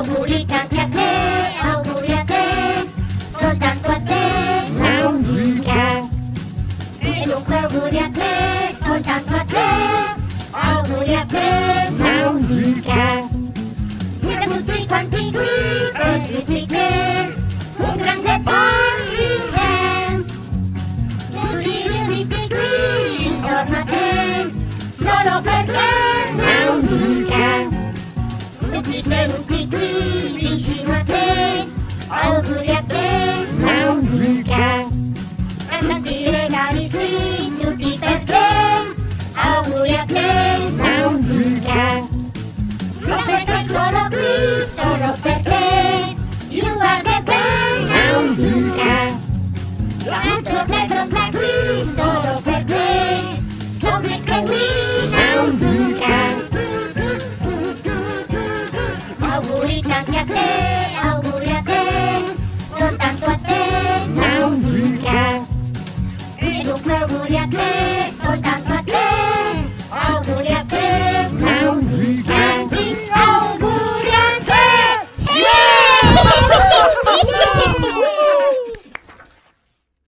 Auguri tanti a te, auguri a te, soltanto a te la musica. E dunque auguri a te, soltanto a te, auguri a te la musica. Siete tutti quanti qui per dirvi che un grande party c'è. Tutti riuniti qui intorno a te, solo per te la musica. Tutti seduti